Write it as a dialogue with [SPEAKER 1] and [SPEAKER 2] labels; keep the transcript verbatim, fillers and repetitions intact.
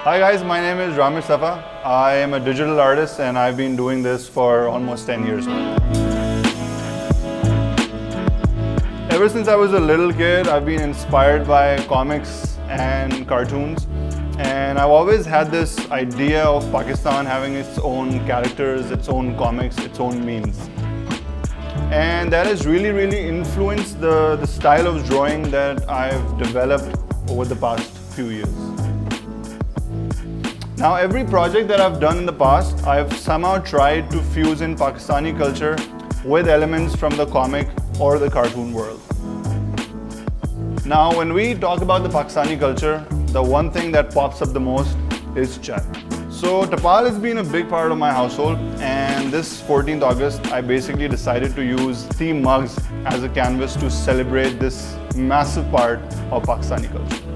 [SPEAKER 1] Hi guys, my name is Ramish Safa. I am a digital artist and I've been doing this for almost ten years now. Ever since I was a little kid, I've been inspired by comics and cartoons. And I've always had this idea of Pakistan having its own characters, its own comics, its own memes. And that has really, really influenced the, the style of drawing that I've developed over the past few years. Now, every project that I've done in the past, I've somehow tried to fuse in Pakistani culture with elements from the comic or the cartoon world. Now, when we talk about the Pakistani culture, the one thing that pops up the most is chai. So Tapal has been a big part of my household, and this fourteenth August, I basically decided to use tea mugs as a canvas to celebrate this massive part of Pakistani culture.